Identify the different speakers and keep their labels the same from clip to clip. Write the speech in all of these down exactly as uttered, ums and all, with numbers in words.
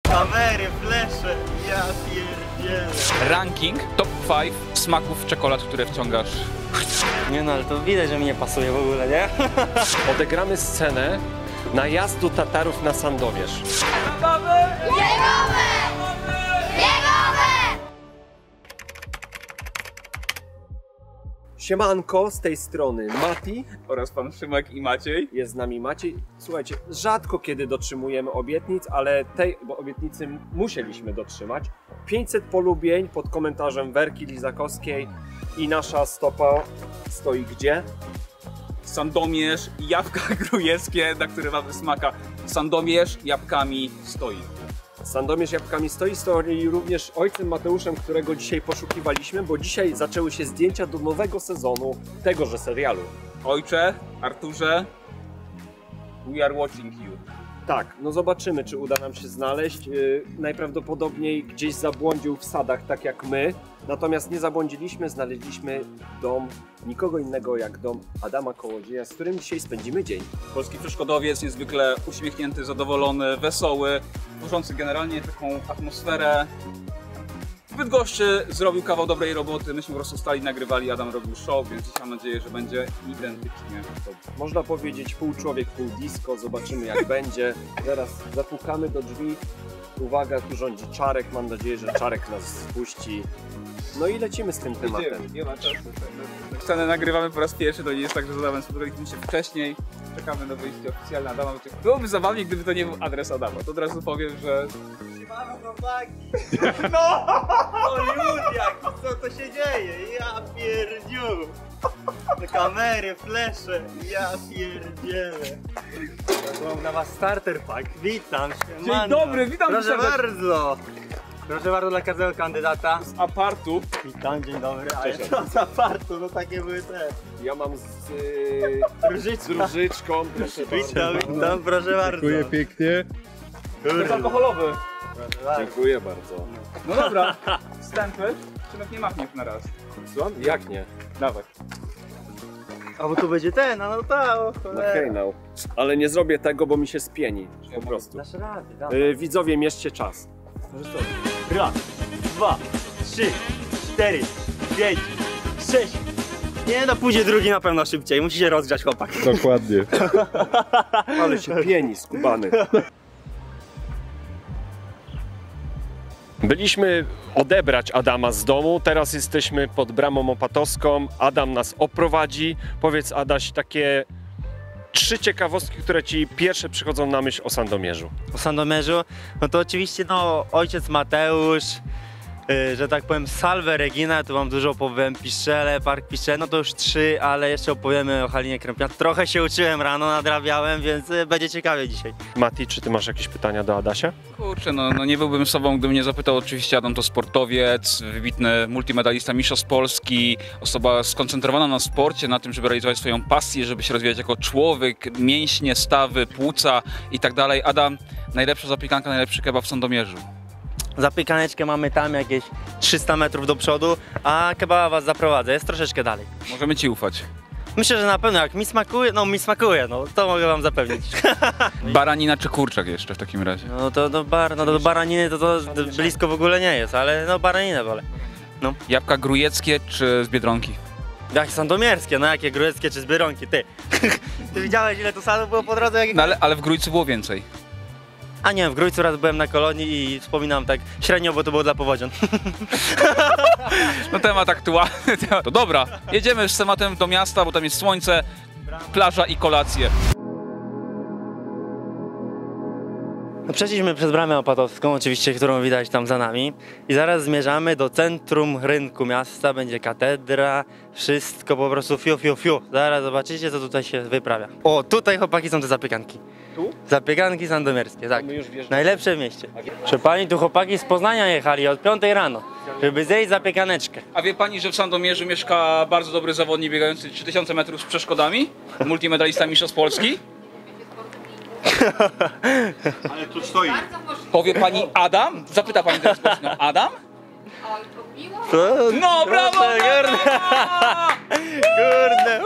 Speaker 1: kamery, flesze, ja pierdzielę.
Speaker 2: Ranking top pięć smaków czekolad, które wciągasz.
Speaker 1: Nie no, ale to widać, że mi nie pasuje w ogóle, nie?
Speaker 3: Odegramy scenę najazdu Tatarów na Sandomierz. Siemanko, z tej strony Mati
Speaker 2: Oraz pan Szymek i Maciej.
Speaker 3: Jest z nami Maciej. Słuchajcie, rzadko kiedy dotrzymujemy obietnic, ale tej bo obietnicy musieliśmy dotrzymać. pięćset polubień pod komentarzem Werki Lizakowskiej i nasza stopa stoi gdzie?
Speaker 2: Sandomierz i jabłka grujeckie, na które mamy smaka. Sandomierz jabłkami stoi.
Speaker 3: Sandomierz jabłkami stoi, stoi również ojcem Mateuszem, którego dzisiaj poszukiwaliśmy, bo dzisiaj zaczęły się zdjęcia do nowego sezonu tegoże serialu.
Speaker 2: Ojcze, Arturze, we are watching you.
Speaker 3: Tak, no zobaczymy, czy uda nam się znaleźć. Yy, najprawdopodobniej gdzieś zabłądził w sadach, tak jak my. Natomiast nie zabłądziliśmy, znaleźliśmy dom nikogo innego jak dom Adama Kołodzieja, z którym dzisiaj spędzimy dzień.
Speaker 2: Polski przeszkodowiec, niezwykle uśmiechnięty, zadowolony, wesoły, tworzący generalnie taką atmosferę. W Bydgoszczy zrobił kawał dobrej roboty, myśmy po prostu stali, nagrywali, Adam robił show, więc dzisiaj mam nadzieję, że będzie identycznie dobrze.
Speaker 3: Można powiedzieć pół człowiek, pół disco, zobaczymy jak będzie. Zaraz zapukamy do drzwi. Uwaga, tu rządzi Czarek, mam nadzieję, że Czarek nas spuści. No i lecimy z tym tematem.
Speaker 2: Nie ma czasu. Scenę nagrywamy po raz pierwszy, to nie jest tak, że z Adamem spotkaliśmy się wcześniej. Czekamy na wyjście oficjalne Adama. Byłoby zabawnie, gdyby to nie był adres Adama. To od razu powiem, że...
Speaker 1: Siemano, chłopaki! No! Hollywood jak, co to się dzieje? Ja pierdziu! Te kamery, flesze, ja pierdzielę. Mam na was starter pack, witam, siemano.
Speaker 2: Dzień dobry, witam
Speaker 1: Proszę
Speaker 2: serdecznie.
Speaker 1: bardzo! Proszę bardzo dla każdego kandydata.
Speaker 2: Z apartu.
Speaker 1: Witam, dzień dobry. Ale co za apartu, no takie były te.
Speaker 3: Ja mam z, yy,
Speaker 1: Różyczka.
Speaker 3: z różyczką, proszę
Speaker 1: Witam,
Speaker 3: bardzo.
Speaker 1: witam, proszę bardzo.
Speaker 4: Dziękuję pięknie.
Speaker 2: Jest alkoholowy.
Speaker 1: Proszę bardzo.
Speaker 3: Dziękuję bardzo.
Speaker 2: No dobra, wstępy. Szymek nie machniesz na raz.
Speaker 3: Słucham? Jak nie?
Speaker 2: Dawaj.
Speaker 1: A bo tu będzie ten, a no ta, o
Speaker 3: Na
Speaker 1: cholera.
Speaker 3: hejnał. Ale nie zrobię tego, bo mi się spieni. Po prostu.
Speaker 1: Dasz radę, dawaj.
Speaker 3: Yy, widzowie, mierzcie czas.
Speaker 1: Raz, dwa, trzy, cztery, pięć, sześć. Nie no, pójdzie drugi na pewno szybciej, musi się rozgrzać chłopak.
Speaker 4: Dokładnie.
Speaker 3: Ale się pieni, skubany. Byliśmy odebrać Adama z domu, teraz jesteśmy pod bramą opatowską. Adam nas oprowadzi. Powiedz, Adaś, takie trzy ciekawostki, które ci pierwsze przychodzą na myśl o Sandomierzu.
Speaker 1: O Sandomierzu, no to oczywiście no ojciec Mateusz, yy, że tak powiem Salve Regina, tu wam dużo opowiem, Piszczele, Park Piszczele, no to już trzy, ale jeszcze opowiemy o Halinie Krępiak. Trochę się uczyłem rano, nadrabiałem, więc yy, będzie ciekawie dzisiaj.
Speaker 3: Mati, czy ty masz jakieś pytania do Adasia?
Speaker 2: Kurczę, no, no nie byłbym sobą, gdybym nie zapytał. Oczywiście Adam to sportowiec, wybitny multimedalista, mistrzostw Polski, osoba skoncentrowana na sporcie, na tym, żeby realizować swoją pasję, żeby się rozwijać jako człowiek, mięśnie, stawy, płuca i tak dalej. Adam, najlepsza zapiekanka, najlepszy kebab w Sandomierzu.
Speaker 1: Zapiekaneczkę mamy tam jakieś trzysta metrów do przodu, a kebaba was zaprowadzę, jest troszeczkę dalej.
Speaker 2: Możemy ci ufać.
Speaker 1: Myślę, że na pewno jak mi smakuje, no mi smakuje, no to mogę wam zapewnić.
Speaker 2: Baranina czy kurczak jeszcze w takim razie?
Speaker 1: No to do, bar, no do baraniny to, to blisko w ogóle nie jest, ale no baraninę wolę.
Speaker 2: Jabłka grujeckie czy z Biedronki?
Speaker 1: Jak sandomierskie, no jakie grujeckie czy z Biedronki, ty. Ty widziałeś ile tu sadów było po drodze? Jak...
Speaker 2: No ale, ale w Grójcu było więcej.
Speaker 1: A nie, w Grójcu raz byłem na kolonii i wspominam tak średnio, bo to było dla powodzian.
Speaker 2: No temat aktualny. To dobra, jedziemy z tematem do miasta, bo tam jest słońce, plaża i kolacje.
Speaker 1: No przeszliśmy przez bramę opatowską, oczywiście, którą widać tam za nami. I zaraz zmierzamy do centrum rynku miasta, będzie katedra, wszystko po prostu fiu, fiu, fiu. Zaraz zobaczycie, co tutaj się wyprawia. O, tutaj chłopaki są te zapiekanki.
Speaker 3: Tu?
Speaker 1: Zapiekanki sandomierskie, tak.
Speaker 3: My już wjeżdżamy.
Speaker 1: Najlepsze w mieście. Proszę pani, tu chłopaki z Poznania jechali od piątej rano, żeby zjeść zapiekaneczkę.
Speaker 2: A wie pani, że w Sandomierzu mieszka bardzo dobry zawodnik biegający trzy tysiące metrów z przeszkodami? Multimedalista mistrzostw Polski?
Speaker 5: Ale tu stoi.
Speaker 2: Powie pani Adam? Zapyta pani teraz głośno. Adam?
Speaker 1: To...
Speaker 2: No brawo!
Speaker 1: Kurde! Kurde!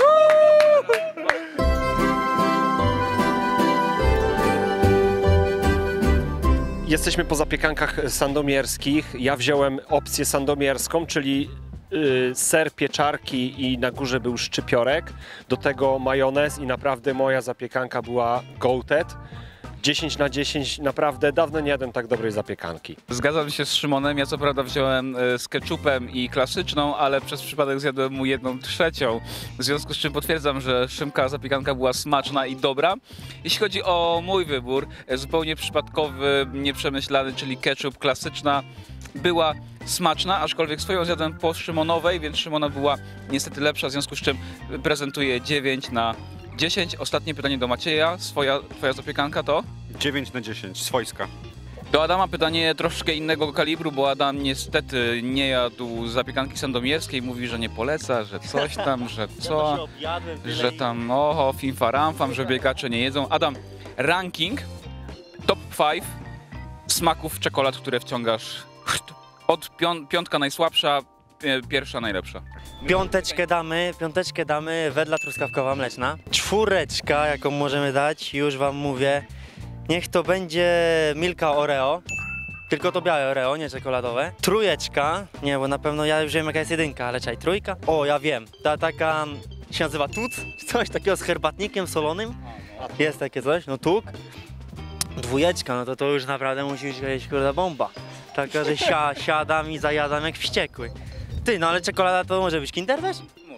Speaker 3: jesteśmy po zapiekankach sandomierskich. Ja wziąłem opcję sandomierską, czyli y, ser, pieczarki i na górze był szczypiorek. Do tego majonez i naprawdę moja zapiekanka była goated. dziesięć na dziesięć, naprawdę dawno nie jadłem tak dobrej zapiekanki.
Speaker 2: Zgadzam się z Szymonem, ja co prawda wziąłem e, z ketchupem i klasyczną, ale przez przypadek zjadłem mu jedną trzecią. W związku z czym potwierdzam, że Szymka zapiekanka była smaczna i dobra. Jeśli chodzi o mój wybór, e, zupełnie przypadkowy, nieprzemyślany, czyli ketchup klasyczna, była smaczna, aczkolwiek swoją zjadłem po Szymonowej, więc Szymona była niestety lepsza, w związku z czym prezentuję dziewięć na dziesięć. Ostatnie pytanie do Macieja. Swoja, twoja zapiekanka to?
Speaker 5: dziewięć na dziesięć, swojska.
Speaker 2: Do Adama pytanie troszkę innego kalibru, bo Adam niestety nie jadł zapiekanki sandomierskiej. Mówi, że nie poleca, że coś tam, że
Speaker 1: Ja to się
Speaker 2: co,
Speaker 1: objadłem, tyle
Speaker 2: że
Speaker 1: i-
Speaker 2: tam oho, fimfaramfam, że biegacze nie jedzą. Adam, ranking top pięć smaków czekolad, które wciągasz od pią- piątka najsłabsza, e, pierwsza najlepsza.
Speaker 1: Piąteczkę damy, piąteczkę damy, wedla truskawkowa mleczna. Czwóreczka, jaką możemy dać, już wam mówię. Niech to będzie Milka Oreo. Tylko to białe Oreo, nie czekoladowe. Trójeczka, nie, bo na pewno ja już wiem jaka jest jedynka, ale czaj, trójka. O, ja wiem, ta taka się nazywa tuc, coś takiego z herbatnikiem solonym. Jest takie coś, no tuk. Dwójeczka, no to to już naprawdę musi być jakaś kurde bomba. Taka, że sia, siadam i zajadam jak wściekły. Ty, no ale czekolada to może być Kinder Wiesz?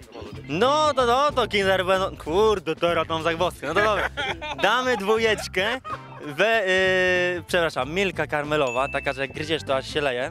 Speaker 1: No to no, to Kinder Bueno. Kurde, teraz mam zagwozdkę. No to dobra. Damy dwójeczkę. We, yy, przepraszam, Milka karmelowa, taka, że jak gryziesz to aż się leje.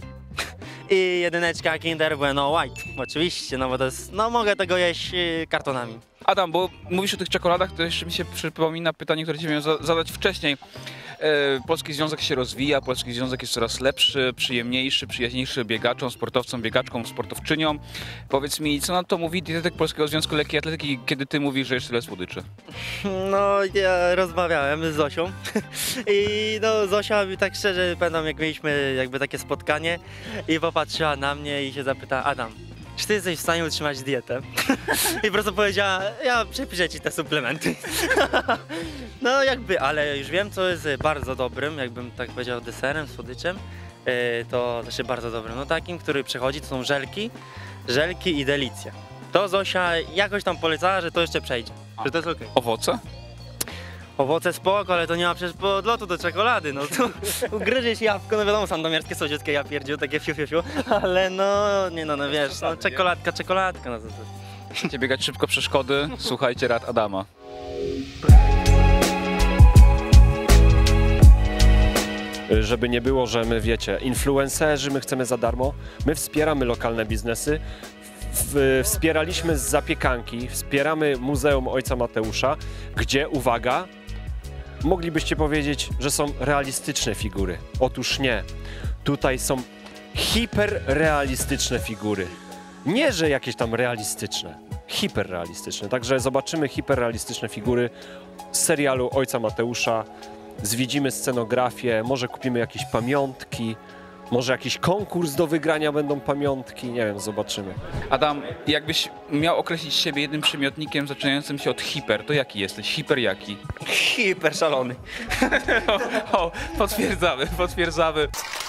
Speaker 1: I jedyneczka Kinder Bueno White. Oczywiście, no bo to jest, no mogę tego jeść yy, kartonami.
Speaker 2: Adam, bo mówisz o tych czekoladach, to jeszcze mi się przypomina pytanie, które ci miałem za- zadać wcześniej. E, Polski Związek się rozwija, Polski Związek jest coraz lepszy, przyjemniejszy, przyjaźniejszy biegaczom, sportowcom, biegaczkom, sportowczyniom. Powiedz mi, co na to mówi dietetyk Polskiego Związku Lekkiej Atletyki, kiedy ty mówisz, że jest tyle słodyczy?
Speaker 1: No, ja rozmawiałem z Zosią i no Zosia, tak szczerze pamiętam, jak mieliśmy jakby takie spotkanie i popatrzyła na mnie i się zapytała: Adam, czy ty jesteś w stanie utrzymać dietę? I po prostu powiedziała: ja przepiszę ci te suplementy. No jakby, ale już wiem, co jest bardzo dobrym, jakbym tak powiedział, deserem, słodyczem, yy, to znaczy bardzo dobrym, no takim, który przechodzi, to są żelki, żelki i delicje. To Zosia jakoś tam polecała, że to jeszcze przejdzie, że to jest okej.
Speaker 2: Owoce?
Speaker 1: Owoce spoko, ale to nie ma przecież podlotu do czekolady, no to ugryziesz jabłko, no wiadomo, sandomierskie, słodziutkie, ja pierdziu, takie fiu, fiu, fiu, ale no, nie no, no wiesz, no czekoladka, czekoladka, no to, to.
Speaker 2: Chcecie biegać szybko przeszkody? Słuchajcie rad Adama.
Speaker 3: Żeby nie było, że my, wiecie, influencerzy, my chcemy za darmo, my wspieramy lokalne biznesy, w, wspieraliśmy z zapiekanki, wspieramy Muzeum Ojca Mateusza, gdzie, uwaga, moglibyście powiedzieć, że są realistyczne figury. Otóż nie. Tutaj są hiperrealistyczne figury. Nie, że jakieś tam realistyczne, hiperrealistyczne. Także zobaczymy hiperrealistyczne figury z serialu Ojca Mateusza. Zwiedzimy scenografię, może kupimy jakieś pamiątki, może jakiś konkurs do wygrania będą pamiątki, nie wiem, zobaczymy.
Speaker 2: Adam, jakbyś miał określić siebie jednym przymiotnikiem zaczynającym się od hiper, to jaki jesteś? Hiper jaki?
Speaker 1: Hiper szalony.
Speaker 2: o, o, potwierdzamy, potwierdzamy.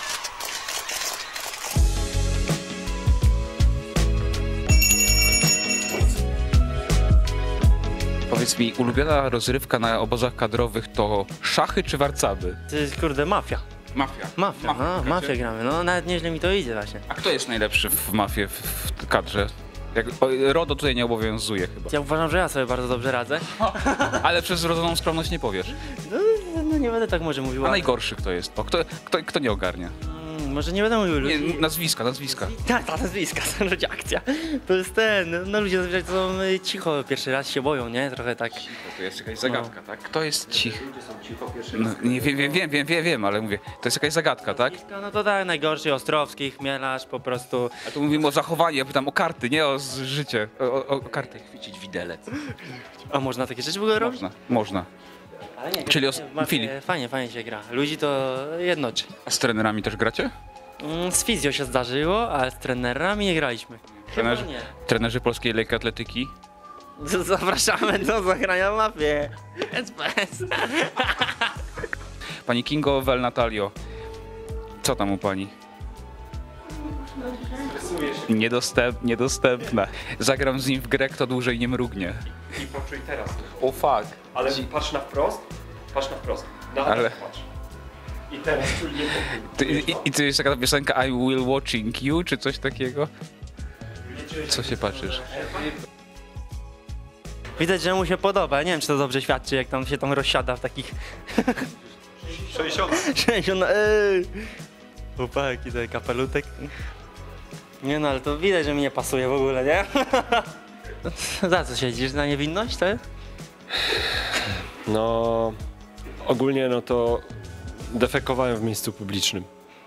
Speaker 2: Powiedz mi, ulubiona rozrywka na obozach kadrowych to szachy czy warcaby?
Speaker 1: To jest kurde mafia.
Speaker 2: Mafia.
Speaker 1: Mafia, no,
Speaker 2: gracie?
Speaker 1: mafię gramy, no nawet nieźle mi to idzie właśnie.
Speaker 2: A kto jest najlepszy w mafie, w, w kadrze? Jak, o, RODO tutaj nie obowiązuje chyba.
Speaker 1: Ja uważam, że ja sobie bardzo dobrze radzę.
Speaker 2: Ale przez wrodzoną skromność nie powiesz.
Speaker 1: No, no nie będę tak może mówił.
Speaker 2: A najgorszy kto jest? O, kto, kto, kto nie ogarnia?
Speaker 1: Mm, może nie będę mówił ludzi.
Speaker 2: Nie, nazwiska, nazwiska.
Speaker 1: Tak, ta nazwiska, to ludzie akcja. To jest ten, no ludzie zazwyczaj to są y, cicho, pierwszy raz się boją, nie? Trochę tak.
Speaker 2: To jest jakaś zagadka, tak? Kto jest cichy? No, nie, wiem, wiem, wiem, wiem, wiem, wiem, ale mówię, to jest jakaś zagadka, tak?
Speaker 1: No to tak, najgorszy, Ostrowski, Chmielarz, po prostu.
Speaker 2: A tu mówimy o zachowaniu, ja pytam o karty, nie o z- życie. O, o, o karty chwycić widelec.
Speaker 1: A można takie rzeczy w ogóle robić?
Speaker 2: Można, można.
Speaker 1: Ale nie,
Speaker 2: Czyli os-
Speaker 1: w mafie
Speaker 2: Filip.
Speaker 1: Fajnie, fajnie się gra. Ludzi to jednoczy.
Speaker 2: A z trenerami też gracie?
Speaker 1: Mm, Z fizjo się zdarzyło, ale z trenerami nie graliśmy.
Speaker 2: Trenerzy,
Speaker 1: Chyba nie.
Speaker 2: trenerzy polskiej lekkiej atletyki?
Speaker 1: Z- Zapraszamy do zagrania w mafię. S P S.
Speaker 2: Pani Kingo Wel Natalio, Co tam u pani? Niedostęp, niedostępna. Zagram z nim w grę, kto dłużej nie mrugnie.
Speaker 3: I poczuj teraz.
Speaker 2: O fuck.
Speaker 3: Ale patrz na wprost, patrz na wprost. Na
Speaker 2: Ale-
Speaker 3: patrz. I teraz czuj
Speaker 2: Ty, i, I to jest taka piosenka I will watching you, czy coś takiego? Co się patrzysz?
Speaker 1: Widać, że mu się podoba. Nie wiem, czy to dobrze świadczy, jak tam się tam rozsiada w takich...
Speaker 5: sześćdziesiąt.
Speaker 1: sześćdziesiąt, ej! Chłopaki, ten kapelutek. Nie no, ale to widać, że mi nie pasuje w ogóle, nie? Za co siedzisz? Na niewinność, to jest?
Speaker 3: No, ogólnie no to defekowałem w miejscu publicznym.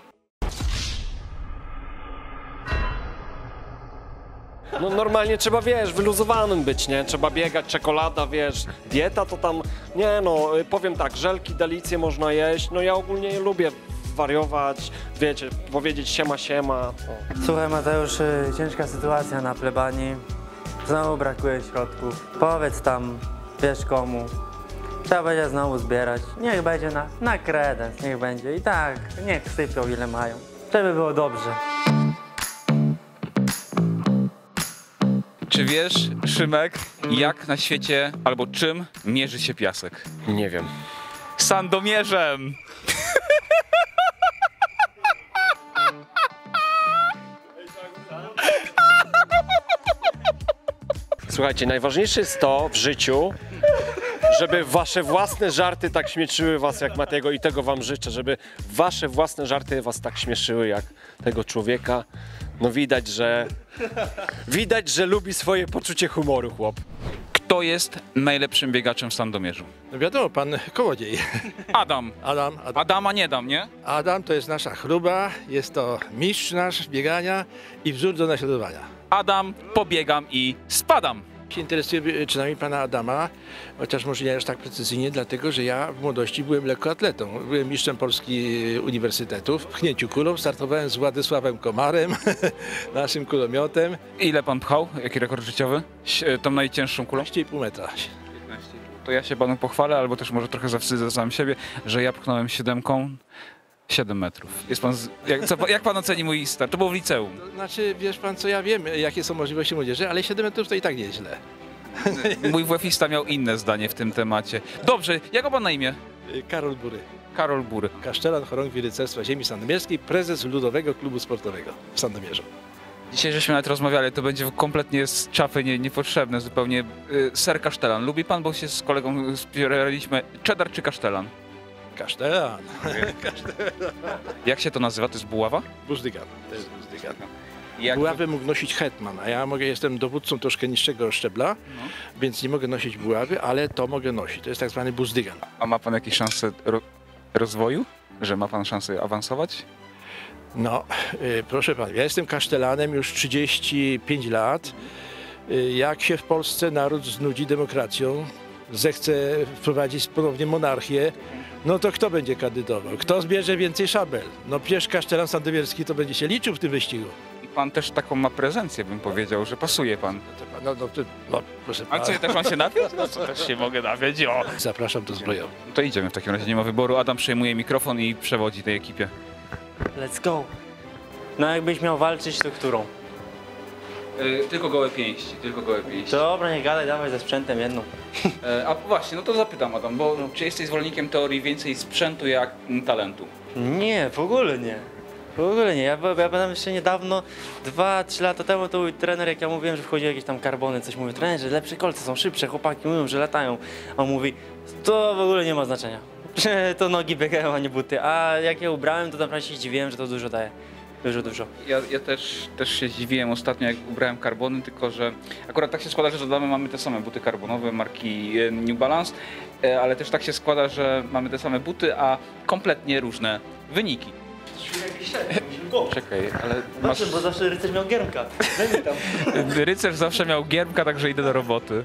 Speaker 3: No normalnie trzeba, wiesz, wyluzowanym być, nie? Trzeba biegać, czekolada, wiesz, dieta to tam, nie no, powiem tak, żelki, delicje można jeść, no ja ogólnie lubię wariować, wiecie, powiedzieć siema, siema. O.
Speaker 4: Słuchaj Mateusz, y, ciężka sytuacja na plebanii. Znowu brakuje środków. Powiedz tam, wiesz komu. Trzeba będzie znowu zbierać. Niech będzie na, na kredens, niech będzie. I tak, niech sypią ile mają. Żeby było dobrze.
Speaker 2: Czy wiesz, Szymek, jak na świecie albo czym mierzy się piasek?
Speaker 3: Nie wiem.
Speaker 2: Sandomierzem!
Speaker 3: Słuchajcie, najważniejsze jest to w życiu, żeby wasze własne żarty tak śmieszyły was jak Matego i tego wam życzę, żeby wasze własne żarty was tak śmieszyły jak tego człowieka. No widać, że widać, że lubi swoje poczucie humoru, chłop.
Speaker 2: Kto jest najlepszym biegaczem w Sandomierzu?
Speaker 6: No wiadomo, pan Kołodziej.
Speaker 2: Adam.
Speaker 6: Adam, Adam.
Speaker 2: Adama nie dam, nie?
Speaker 6: Adam to jest nasza chluba, jest to mistrz nasz biegania i wzór do naśladowania.
Speaker 2: Adam, pobiegam i spadam.
Speaker 6: Się interesuje czynami pana Adama, chociaż może nie aż tak precyzyjnie, dlatego że ja w młodości byłem lekkoatletą. Byłem mistrzem Polski uniwersytetów. W pchnięciu kulą startowałem z Władysławem Komarem, naszym kulomiotem.
Speaker 2: Ile pan pchał? Jaki rekord życiowy? Ś- Tą najcięższą kulą?
Speaker 6: piętnaście i pół metra.
Speaker 2: To ja się panu pochwalę, albo też może trochę zawstydzę sam siebie, że ja pchnąłem siódemką siedem metrów. Jest pan z... jak, co, jak pan oceni mój start? To było w liceum.
Speaker 6: To znaczy, wiesz pan co, ja wiem, jakie są możliwości młodzieży, ale siedem metrów to i tak nieźle.
Speaker 2: Mój WF-ista miał inne zdanie w tym temacie. Dobrze, jak ma pan na imię?
Speaker 6: Karol Bury,
Speaker 2: Karol Bury.
Speaker 6: kasztelan chorągwi rycerstwa ziemi sandomierskiej, prezes Ludowego Klubu Sportowego w Sandomierzu.
Speaker 2: Dzisiaj żeśmy nawet rozmawiali, to będzie kompletnie z czapy nie, niepotrzebne zupełnie. Y, ser kasztelan. Lubi pan, bo się z kolegą spieraliśmy. Cheddar czy kasztelan?
Speaker 6: Kasztelan,
Speaker 2: Jak się to nazywa? To jest buława?
Speaker 6: Buzdygan, to jest Buzdygan.
Speaker 2: Jak...
Speaker 6: Buławę mógł nosić hetman, a ja mogę, jestem dowódcą troszkę niższego szczebla,
Speaker 2: No.
Speaker 6: więc nie mogę nosić buławy, ale to mogę nosić. To jest tak zwany buzdygan.
Speaker 2: A ma pan jakieś szanse ro rozwoju? Że ma pan szansę awansować?
Speaker 6: No, y, proszę pana, ja jestem kasztelanem już trzydzieści pięć lat. Y, jak się w Polsce naród znudzi demokracją, zechce wprowadzić ponownie monarchię, no to kto będzie kandydował? Kto zbierze więcej szabel? No przecież kasztelan sandomierski to będzie się liczył w tym wyścigu.
Speaker 2: I pan też taką ma prezencję, bym powiedział, że pasuje pan.
Speaker 6: No, no, to, no proszę
Speaker 2: A
Speaker 6: pana,
Speaker 2: co, też pan się napiąć? No co, też się mogę napiąć, o.
Speaker 6: zapraszam do zbrojowy.
Speaker 2: No to idziemy w takim razie, nie ma wyboru. Adam przejmuje mikrofon i przewodzi tej ekipie.
Speaker 4: Let's go. No jakbyś miał walczyć, to którą?
Speaker 2: Yy, tylko gołe pięści, tylko gołe pięści.
Speaker 4: Dobra, nie gadaj, dawaj ze sprzętem jedną.
Speaker 2: E, a właśnie, no to zapytam Adam, bo czy jesteś zwolennikiem teorii więcej sprzętu jak mm, talentu?
Speaker 4: Nie, w ogóle nie. W ogóle nie. Ja, ja pamiętam jeszcze niedawno, dwa, trzy lata temu, to był trener, jak ja mówiłem, że wchodziły jakieś tam karbony, coś mówił, trener, że lepsze kolce są szybsze, chłopaki mówią, że latają. A on mówi, to w ogóle nie ma znaczenia. To nogi biegają, a nie buty. A jak je ubrałem, to naprawdę się zdziwiłem, że to dużo daje. Dużo, dużo.
Speaker 2: Ja, ja też, też się zdziwiłem ostatnio, jak ubrałem karbony, tylko że akurat tak się składa, że z Adamem mamy te same buty karbonowe marki e, New Balance, e, ale też tak się składa, że mamy te same buty, a kompletnie różne wyniki. Czekaj, ale masz...
Speaker 4: Proszę, bo zawsze rycerz miał giermka.
Speaker 2: Rycerz zawsze miał giermka, także idę do roboty.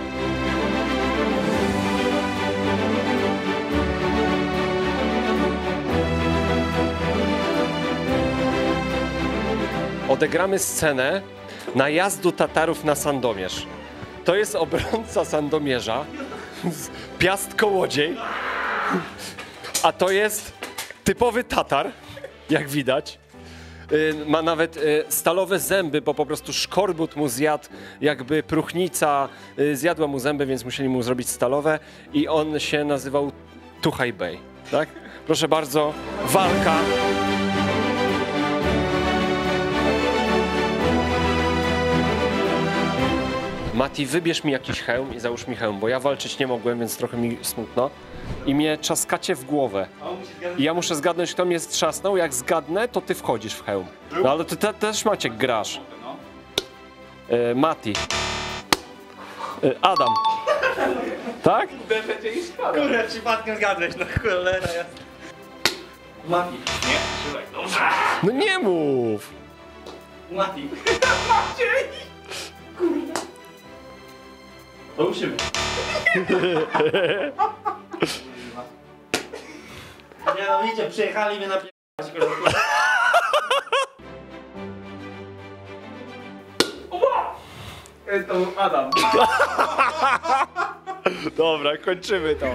Speaker 3: Odegramy scenę najazdu Tatarów na Sandomierz. To jest obrońca Sandomierza, Piast Kołodziej, a to jest typowy Tatar, jak widać. Y, ma nawet y, stalowe zęby, bo po prostu szkorbut mu zjadł, jakby próchnica y, zjadła mu zęby, więc musieli mu zrobić stalowe i on się nazywał Tuchaj Bey, tak? Proszę bardzo, walka. Mati, wybierz mi jakiś hełm i załóż mi hełm, bo ja walczyć nie mogłem, więc trochę mi smutno. I mnie trzaskacie w głowę. I ja muszę zgadnąć, kto mnie strzasnął. Jak zgadnę, to ty wchodzisz w hełm. No ale ty te, też, Maciek, grasz. E, Mati. E, Adam. Tak?
Speaker 1: Kurde, przypadkiem zgadłeś, no cholera ja. Mati. Nie, trzymaj, dobrze.
Speaker 3: No nie mów!
Speaker 1: Mati. Maciej! Kurde. To musimy. Nie no widzicie, przyjechali mnie na To był Adam.
Speaker 3: Dobra, kończymy to.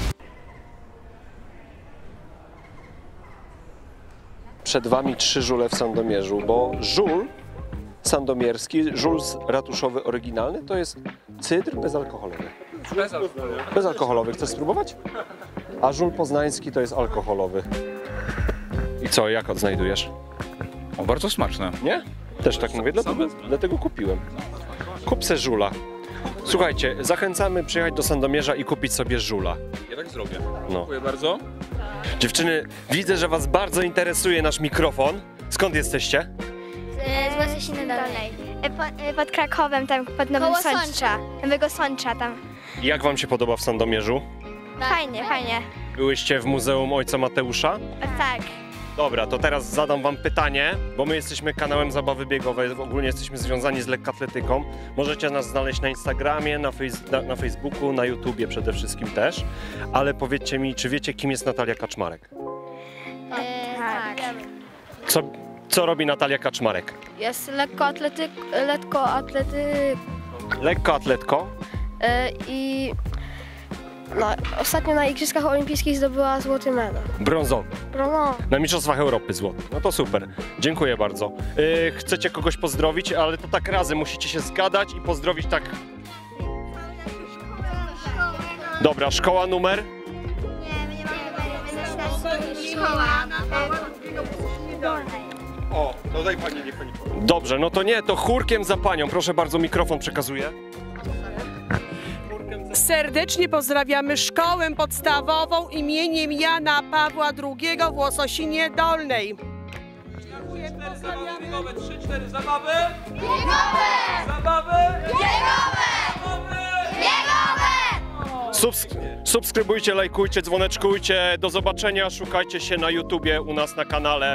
Speaker 3: Przed wami trzy żule w Sandomierzu, bo żul sandomierski, żul ratuszowy oryginalny to jest cydr bezalkoholowy. Bezalkoholowy. Chcesz spróbować? A żul poznański to jest alkoholowy. I co, jak odnajdujesz?
Speaker 2: O, bardzo smaczne.
Speaker 3: Nie? Też tak mówię, dlatego, dlatego kupiłem. Kup se żula. Słuchajcie, zachęcamy przyjechać do Sandomierza i kupić sobie żula.
Speaker 2: Ja tak zrobię.
Speaker 3: No.
Speaker 2: Dziękuję bardzo.
Speaker 3: Dziewczyny, widzę, że was bardzo interesuje nasz mikrofon. Skąd jesteście?
Speaker 7: Z Łazosiny Dolnej. Pod, pod Krakowem, tam pod Nowym
Speaker 8: Koło
Speaker 7: Sącza.
Speaker 8: Sącza.
Speaker 7: Nowego Sącza tam.
Speaker 3: Jak wam się podoba w Sandomierzu?
Speaker 7: Fajnie, fajnie.
Speaker 3: Byłyście w Muzeum Ojca Mateusza?
Speaker 7: O, tak.
Speaker 3: Dobra, to teraz zadam wam pytanie, bo my jesteśmy kanałem Zabawy Biegowe, ogólnie jesteśmy związani z lekkoatletyką. Możecie nas znaleźć na Instagramie, na, fejs na, na Facebooku, na YouTubie przede wszystkim też. Ale powiedzcie mi, czy wiecie, kim jest Natalia Kaczmarek?
Speaker 7: E, tak.
Speaker 3: Co, co robi Natalia Kaczmarek?
Speaker 8: Jest lekkoatletyk, lekkoatletyk
Speaker 3: Lekkoatletko.
Speaker 8: e, i no, ostatnio na Igrzyskach Olimpijskich zdobyła złoty medal.
Speaker 3: Brązowy.
Speaker 8: No,
Speaker 3: Na Mistrzostwach Europy złoty. No to super. Dziękuję bardzo. Yy, chcecie kogoś pozdrowić, ale to tak razem musicie się zgadać i pozdrowić tak. Dobra, szkoła numer?
Speaker 7: Nie, my nie mamy szkoła.
Speaker 5: O, no daj pani, niech pani powie.
Speaker 3: Dobrze, no to nie, to chórkiem za panią. Proszę bardzo, mikrofon przekazuję.
Speaker 9: Serdecznie pozdrawiamy szkołę podstawową imieniem Jana Pawła drugiego w Łososinie Dolnej. Dziękuję, pozdrawiamy.
Speaker 2: trzy cztery zabawy!
Speaker 7: Biegowe!
Speaker 2: Zabawy!
Speaker 7: Biegowe! Biegowe!
Speaker 3: Subs subskrybujcie, lajkujcie, dzwoneczkujcie. Do zobaczenia, szukajcie się na YouTubie u nas na kanale.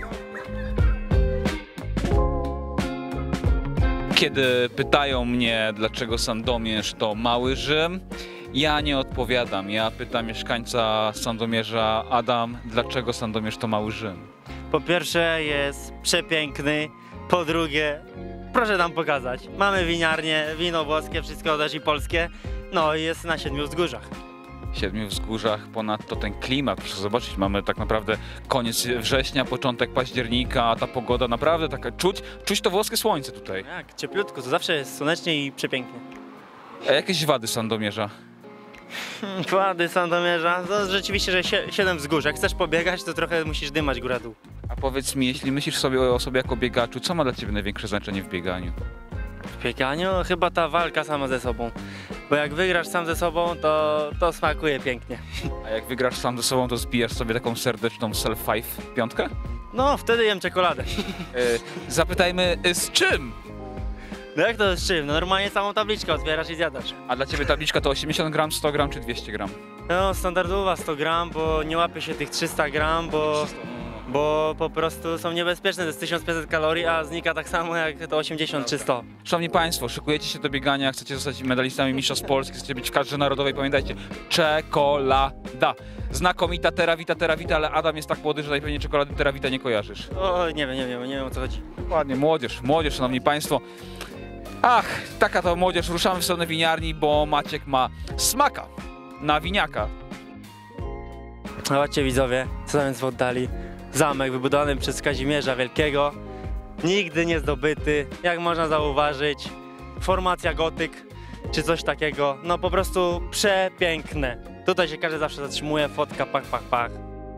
Speaker 2: Kiedy pytają mnie, dlaczego Sandomierz to mały Rzym, ja nie odpowiadam. Ja pytam mieszkańca Sandomierza: Adam, dlaczego Sandomierz to mały Rzym?
Speaker 4: Po pierwsze jest przepiękny, po drugie proszę nam pokazać. Mamy winiarnię, wino włoskie, wszystko też i polskie, no i jest na siedmiu wzgórzach.
Speaker 2: Siedmiu wzgórzach, ponadto ten klimat, proszę zobaczyć, mamy tak naprawdę koniec września, początek października, a ta pogoda naprawdę taka, czuć, czuć to włoskie słońce tutaj.
Speaker 4: Jak, cieplutko, to zawsze jest słonecznie i przepięknie.
Speaker 2: A jakieś wady Sandomierza?
Speaker 4: Wady Sandomierza, to rzeczywiście, że sie, siedem wzgórz. Jak chcesz pobiegać, to trochę musisz dymać góra-dół.
Speaker 2: A powiedz mi, jeśli myślisz sobie o sobie jako biegaczu, co ma dla ciebie największe znaczenie w bieganiu?
Speaker 4: W bieganiu chyba ta walka sama ze sobą, bo jak wygrasz sam ze sobą, to, to smakuje pięknie.
Speaker 2: A jak wygrasz sam ze sobą, to zbijasz sobie taką serdeczną self-five piątkę?
Speaker 4: No, wtedy jem czekoladę.
Speaker 2: E, zapytajmy, e, z czym?
Speaker 4: No jak to z czym? No normalnie samą tabliczkę otwierasz i zjadasz.
Speaker 2: A dla ciebie tabliczka to osiemdziesiąt gram, sto gram czy dwieście gram?
Speaker 4: No standardowa sto gram, bo nie łapie się tych trzysta gram, bo, bo po prostu są niebezpieczne. To jest tysiąc pięćset kalorii, a znika tak samo jak to osiemdziesiąt czy sto.
Speaker 2: Szanowni Państwo, szykujecie się do biegania, chcecie zostać medalistami Mistrzostw Polski, chcecie być w kadrze narodowej, pamiętajcie, czekolada. Znakomita terawita, terawita, ale Adam jest tak młody, że najpewniej czekolady terawita nie kojarzysz.
Speaker 4: O, nie wiem, nie wiem, nie wiem o co chodzi.
Speaker 2: Ładnie, młodzież, młodzież, Szanowni Państwo. Ach, taka to młodzież, ruszamy w stronę winiarni, bo Maciek ma smaka na winiaka.
Speaker 4: Zobaczcie widzowie, co tam jest w oddali. zamek wybudowany przez Kazimierza Wielkiego, nigdy nie zdobyty, jak można zauważyć, formacja gotyk czy coś takiego, no po prostu przepiękne. Tutaj się każdy zawsze zatrzymuje, fotka, pach, pach, pach.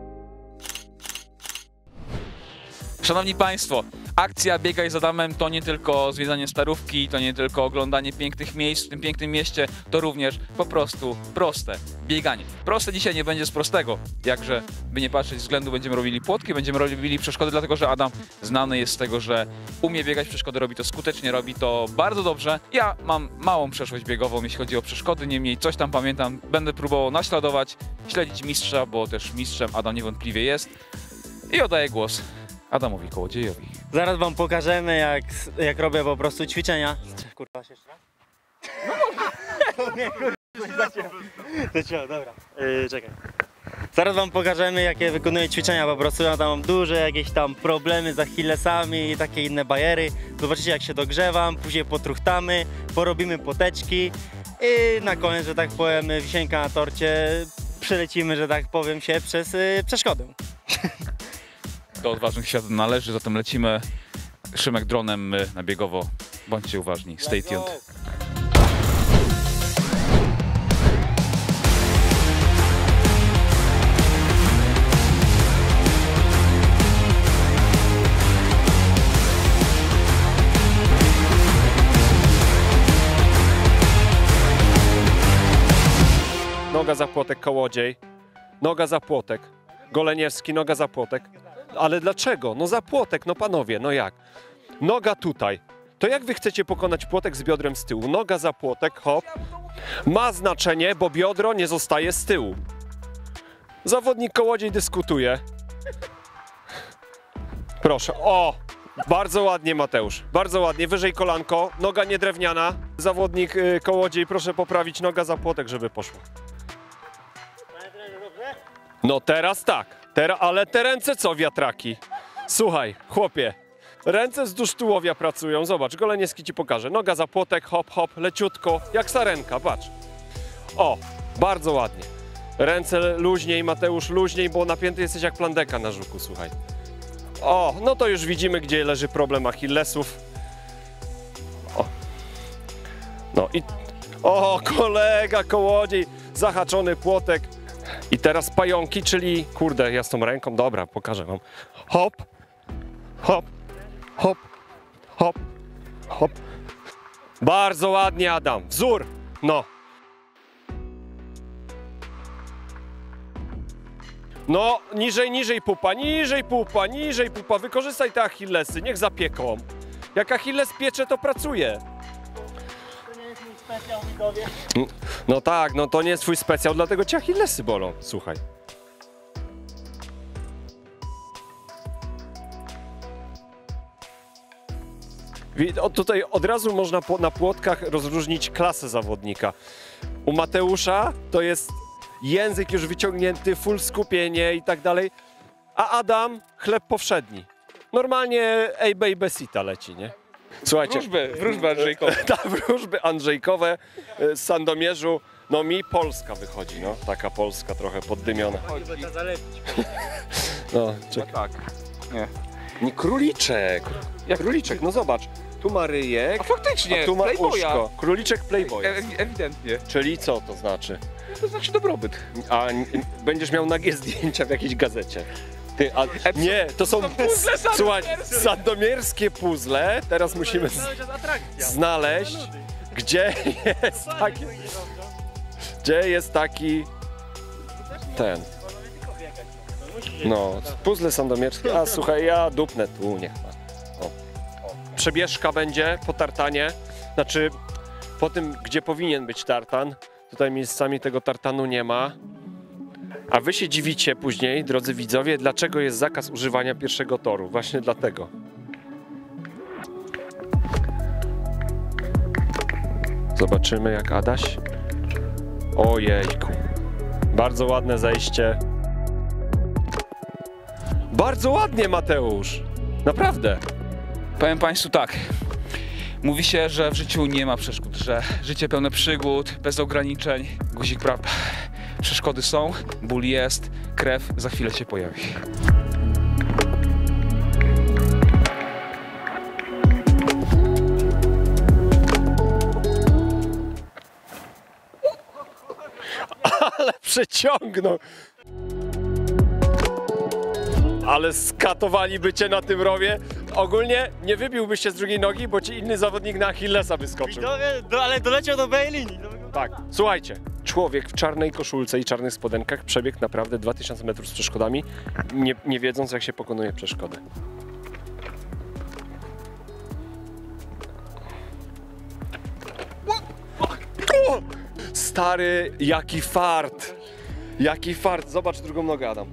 Speaker 2: Szanowni Państwo, akcja Biegaj z Adamem to nie tylko zwiedzanie Starówki, to nie tylko oglądanie pięknych miejsc w tym pięknym mieście, to również po prostu proste bieganie. Proste dzisiaj nie będzie z prostego, jakże by nie patrzeć względu będziemy robili płotki, będziemy robili przeszkody, dlatego że Adam znany jest z tego, że umie biegać przeszkody, robi to skutecznie, robi to bardzo dobrze. Ja mam małą przeszłość biegową, jeśli chodzi o przeszkody, niemniej coś tam pamiętam, będę próbował naśladować, śledzić mistrza, bo też mistrzem Adam niewątpliwie jest i oddaję głos Adamowi Kołodziejowi.
Speaker 4: Zaraz wam pokażemy, jak, jak robię po prostu ćwiczenia. Kurwa, się jeszcze raz? No nie, kurwa, zaciął. Zaciął, dobra. Yy, czekaj. Zaraz wam pokażemy, jakie wykonuję ćwiczenia po prostu. Ja tam mam duże jakieś tam problemy z achillesami i takie inne bajery. Zobaczycie, jak się dogrzewam, później potruchtamy, porobimy poteczki i na koniec, że tak powiem, wisienka na torcie, przelecimy, że tak powiem, się przez yy, przeszkodę.
Speaker 2: Do odważnych świat należy, zatem lecimy Szymek dronem, my na biegowo. Bądźcie uważni. Stay tuned.
Speaker 3: Noga za płotek, Kołodziej. Noga za płotek. Goleniewski, noga za płotek. Ale dlaczego? No za płotek, no panowie, no jak? Noga tutaj. To jak wy chcecie pokonać płotek z biodrem z tyłu? Noga za płotek, hop. Ma znaczenie, bo biodro nie zostaje z tyłu. Zawodnik Kołodziej dyskutuje. Proszę, o! Bardzo ładnie, Mateusz. Bardzo ładnie, wyżej kolanko, noga nie drewniana. Zawodnik y, Kołodziej, proszę poprawić noga za płotek, żeby poszło. No teraz tak. Tera, ale te ręce co, wiatraki? Słuchaj, chłopie, ręce wzdłuż tułowia pracują. Zobacz, Goleniewski ci pokaże. Noga za płotek, hop, hop, leciutko, jak sarenka, patrz. O, bardzo ładnie. Ręce luźniej, Mateusz, luźniej, bo napięty jesteś jak plandeka na żuku, słuchaj. O, no to już widzimy, gdzie leży problem achillesów. O. No i... O, kolega Kołodziej, zahaczony płotek. I teraz pająki, czyli, kurde, ja z tą ręką, dobra, pokażę wam. Hop, hop, hop, hop, hop. Bardzo ładnie, Adam. Wzór, no. No, niżej, niżej pupa, niżej pupa, niżej pupa. Wykorzystaj te achillesy, niech zapieką. Jak achilles piecze, to pracuje.
Speaker 4: Specjał, widzowie.
Speaker 3: No tak, no to nie jest twój specjał, dlatego cię achillesy bolą, słuchaj. O, tutaj od razu można po, na płotkach rozróżnić klasę zawodnika. U Mateusza to jest język już wyciągnięty, full skupienie i tak dalej, a Adam chleb powszedni. Normalnie ej besita leci, nie? Słuchajcie,
Speaker 2: Wróżby, wróżby Andrzejkowe.
Speaker 3: Ta, wróżby Andrzejkowe z Sandomierzu. No mi Polska wychodzi, no. Taka Polska trochę poddymiona. No, czekaj.
Speaker 2: Tak. Nie.
Speaker 3: Nie, króliczek. Jak króliczek? No zobacz. Tu ma ryjek,
Speaker 2: A faktycznie,
Speaker 3: a tu ma
Speaker 2: Playboya.
Speaker 3: uszko. Króliczek Playboy.
Speaker 2: E ewidentnie.
Speaker 3: Czyli co to znaczy?
Speaker 2: To znaczy dobrobyt.
Speaker 3: A n- będziesz miał nagie zdjęcia w jakiejś gazecie. Ty, a, nie, to są,
Speaker 2: puzzle
Speaker 3: słuchaj,
Speaker 2: sandomierskie.
Speaker 3: sandomierskie puzzle. Teraz musimy z, znaleźć, gdzie jest taki, gdzie jest taki ten. No, puzzle sandomierskie. A słuchaj, ja dupnę tu, niech ma. O. Przebieżka będzie po tartanie, znaczy po tym, gdzie powinien być tartan. Tutaj miejscami tego tartanu nie ma. A wy się dziwicie później, drodzy widzowie, dlaczego jest zakaz używania pierwszego toru. Właśnie dlatego. Zobaczymy, jak Adaś. Ojejku. Bardzo ładne zejście. Bardzo ładnie, Mateusz. Naprawdę.
Speaker 2: Powiem Państwu tak. Mówi się, że w życiu nie ma przeszkód, że życie pełne przygód, bez ograniczeń. Guzik prawda. Przeszkody są, ból jest, krew za chwilę się pojawi.
Speaker 3: przeciągnął. Ale skatowaliby cię na tym rowie. Ogólnie nie wybiłbyś się z drugiej nogi, bo ci inny zawodnik na Achillesa wyskoczył.
Speaker 1: Widzowie, do, ale doleciał do mojej linii.
Speaker 3: Tak, słuchajcie. Człowiek w czarnej koszulce i czarnych spodenkach przebiegł naprawdę dwa tysiące metrów z przeszkodami, nie, nie wiedząc, jak się pokonuje przeszkody. O! Stary, jaki fart! Jaki fart! Zobacz drugą nogę, Adam.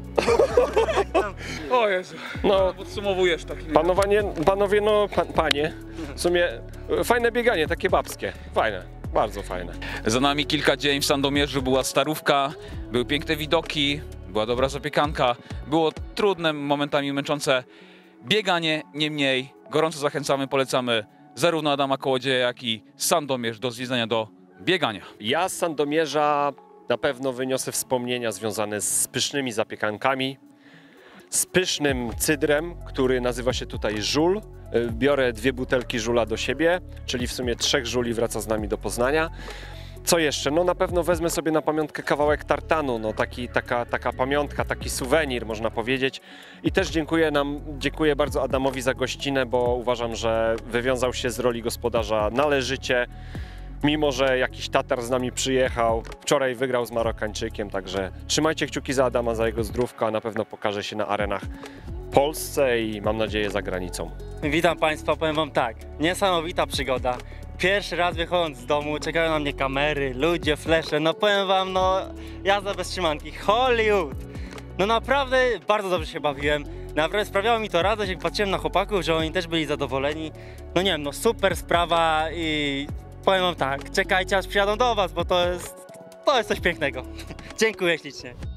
Speaker 2: O Jezu,
Speaker 3: No,
Speaker 2: podsumowujesz tak.
Speaker 3: panowanie, panowie, no, pa, panie, w sumie fajne bieganie, takie babskie. Fajne, bardzo fajne.
Speaker 2: Za nami kilka dzień w Sandomierzu, była starówka, były piękne widoki, była dobra zapiekanka, było trudne, momentami męczące bieganie, niemniej gorąco zachęcamy, polecamy zarówno Adama Kołodzieja, jak i Sandomierz do zwiedzania, do biegania.
Speaker 3: Ja z Sandomierza na pewno wyniosę wspomnienia związane z pysznymi zapiekankami, z pysznym cydrem, który nazywa się tutaj żul. Biorę dwie butelki żula do siebie, czyli w sumie trzech żuli wraca z nami do Poznania. Co jeszcze? No na pewno wezmę sobie na pamiątkę kawałek tartanu, no taki, taka, taka pamiątka, taki suwenir można powiedzieć. I też dziękuję nam, dziękuję bardzo Adamowi za gościnę, bo uważam, że wywiązał się z roli gospodarza należycie. Mimo że jakiś Tatar z nami przyjechał, wczoraj wygrał z Marokańczykiem, także trzymajcie kciuki za Adama, za jego zdrówka, a na pewno pokaże się na arenach w Polsce i mam nadzieję za granicą.
Speaker 4: Witam Państwa, powiem Wam tak, niesamowita przygoda. Pierwszy raz wychodząc z domu, czekają na mnie kamery, ludzie, flesze, no powiem Wam, no jazda bez trzymanki, Hollywood! No naprawdę bardzo dobrze się bawiłem, naprawdę sprawiało mi to radość, jak patrzyłem na chłopaków, że oni też byli zadowoleni. No nie wiem, no super sprawa i powiem Wam tak, czekajcie aż przyjadą do Was, bo to jest, to jest coś pięknego. Dziękuję ślicznie.